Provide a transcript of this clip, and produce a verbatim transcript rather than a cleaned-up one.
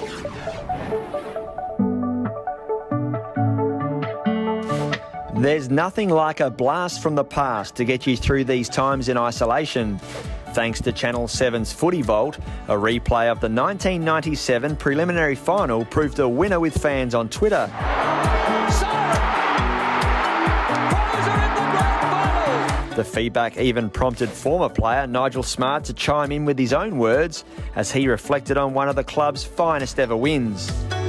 There's nothing like a blast from the past to get you through these times in isolation. Thanks to Channel seven's Footy Vault, a replay of the nineteen ninety-seven preliminary final proved a winner with fans on Twitter. The feedback even prompted former player Nigel Smart to chime in with his own words as he reflected on one of the club's finest ever wins.